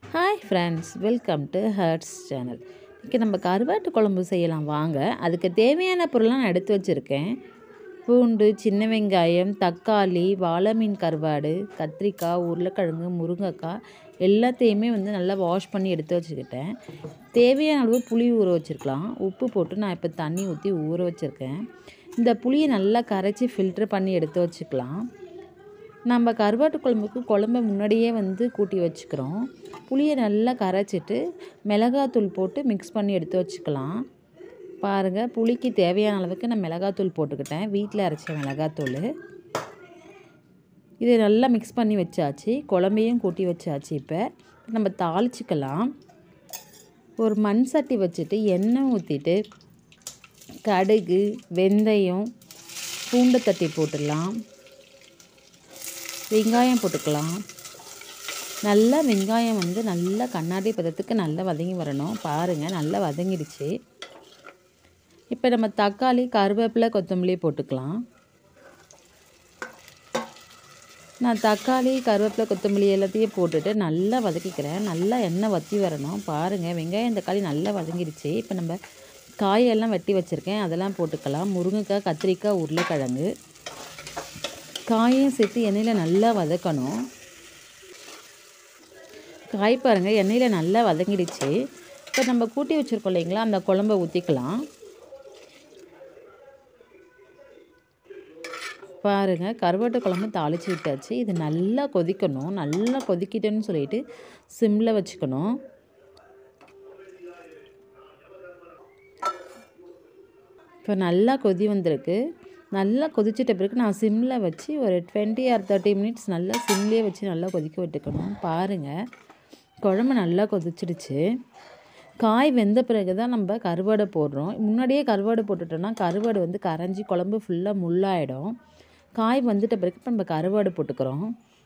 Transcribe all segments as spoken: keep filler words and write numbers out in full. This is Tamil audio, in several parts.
Hi friends, welcome to hearts channel. இன்றைக்கி நம்ம கருவாட்டு குழம்பு செய்யலாம் வாங்க. அதுக்கு தேவையான பொருள்லாம் நான் எடுத்து வச்சுருக்கேன். பூண்டு, சின்ன வெங்காயம், தக்காளி, வாழை மீன் கருவாடு, கத்திரிக்காய், உருளைக்கிழங்கு, முருங்கைக்காய் எல்லாத்தையுமே வந்து நல்லா வாஷ் பண்ணி எடுத்து வச்சுக்கிட்டேன். தேவையான அளவு புளி ஊற வச்சுருக்கலாம். உப்பு போட்டு நான் இப்போ தண்ணி ஊற்றி ஊற வச்சுருக்கேன். இந்த புளியை நல்லா கரைச்சி ஃபில்ட்ரு பண்ணி எடுத்து வச்சுக்கலாம். நம்ம கருவாட்டு குழம்புக்கு குழம்ப முன்னாடியே வந்து கூட்டி வச்சுக்கிறோம். புளியை நல்லா கரைச்சிட்டு மிளகாத்தூள் போட்டு மிக்ஸ் பண்ணி எடுத்து வச்சுக்கலாம். பாருங்கள், புளிக்கு தேவையான அளவுக்கு நான் மிளகாத்தூள் போட்டுக்கிட்டேன். வீட்டில் அரைச்ச மிளகாத்தூள். இதை நல்லா மிக்ஸ் பண்ணி வச்சாச்சு. குழம்பையும் கூட்டி வச்சாச்சு. இப்போ நம்ம தாளிச்சிக்கலாம். ஒரு மண் சட்டி வச்சுட்டு எண்ணெய் ஊற்றிட்டு கடுகு, வெந்தயம், பூண்டை தட்டி போட்டுடலாம். வெங்காயம் போட்டுக்கலாம். நல்லா வெங்காயம் வந்து நல்லா கண்ணாடி பதத்துக்கு நல்லா வதங்கி வரணும். பாருங்கள், நல்லா வதங்கிடுச்சு. இப்போ நம்ம தக்காளி, கருவேப்பிலை, கொத்தமல்லி போட்டுக்கலாம். நான் தக்காளி, கருவேப்பிலை, கொத்தமல்லி எல்லாத்தையும் போட்டுட்டு நல்லா வதக்கிக்கிறேன். நல்லா எண்ணெய் வற்றி வரணும். பாருங்கள், வெங்காயம் தக்காளி நல்லா வதங்கிடுச்சு. இப்போ நம்ம காயெல்லாம் வெட்டி வச்சுருக்கேன், அதெல்லாம் போட்டுக்கலாம். முருங்கைக்காய், கத்திரிக்காய், உருளைக்கிழங்கு காயும் சேர்த்து எண்ணெயில் நல்லா வதக்கணும். காய் பாருங்கள், எண்ணெயில் நல்லா வதங்கிடுச்சு. இப்போ நம்ம கூட்டி வச்சுருக்கோம் இல்லைங்களா, அந்த குழம்பை ஊற்றிக்கலாம். பாருங்கள், கருவாட்டு குழம்பு தாளித்து விட்டாச்சு. இது நல்லா கொதிக்கணும். நல்லா கொதிக்கிட்டேன்னு சொல்லிட்டு சிம்மில் வச்சுக்கணும். இப்போ நல்லா கொதி வந்திருக்கு. நல்லா கொதிச்சிட்ட பிறகு நான் சிம்மில் வச்சு ஒரு டுவெண்ட்டி ஆர் தேர்ட்டி மினிட்ஸ் நல்லா சிம்லேயே வச்சு நல்லா கொதிக்க விட்டுக்கணும். பாருங்கள், குழம்பு நல்லா கொதிச்சிடுச்சு. காய் வெந்த பிறகு தான் நம்ம கருவாடை போடுறோம். முன்னாடியே கருவாடு போட்டுட்டோன்னா கருவாடு வந்து கரைஞ்சி குழம்பு ஃபுல்லாக முள்ளாயிடும். காய் வந்துட்ட பிறகு இப்போ நம்ம கருவாடு போட்டுக்கிறோம்.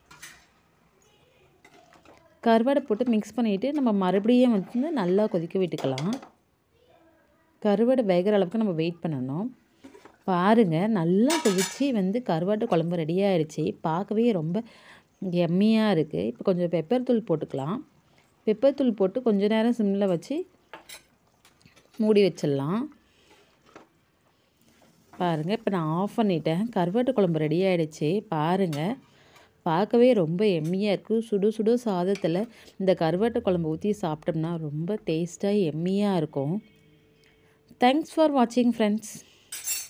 கருவாடை போட்டு மிக்ஸ் பண்ணிவிட்டு நம்ம மறுபடியும் வந்து நல்லா கொதிக்க விட்டுக்கலாம். கருவாடு வேகிற அளவுக்கு நம்ம வெயிட் பண்ணணும். பாருங்கள், நல்லா கொதித்து வந்து கருவாட்டு குழம்பு ரெடி ஆகிடுச்சு. பார்க்கவே ரொம்ப எம்மியாக இருக்குது. இப்போ கொஞ்சம் பெப்பர் தூள் போட்டுக்கலாம். பெப்பர் தூள் போட்டு கொஞ்சம் நேரம் சிம்மில் வச்சு மூடி வச்சிடலாம். பாருங்கள், இப்போ நான் ஆஃப் பண்ணிட்டேன். கருவாட்டு குழம்பு ரெடி ஆகிடுச்சு. பாருங்கள், பார்க்கவே ரொம்ப எம்மியாக இருக்குது. சுடு சுடு சாதத்தில் இந்த கருவாட்டு குழம்பு ஊற்றி சாப்பிட்டோம்னா ரொம்ப டேஸ்ட்டாக எம்மியாக இருக்கும். தேங்க்ஸ் ஃபார் வாட்சிங் ஃப்ரெண்ட்ஸ்.